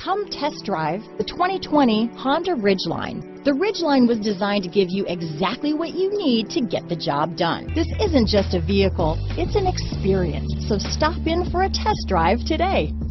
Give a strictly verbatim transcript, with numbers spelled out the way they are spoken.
Come test drive the twenty twenty Honda Ridgeline. The Ridgeline was designed to give you exactly what you need to get the job done. This isn't just a vehicle, it's an experience. So stop in for a test drive today.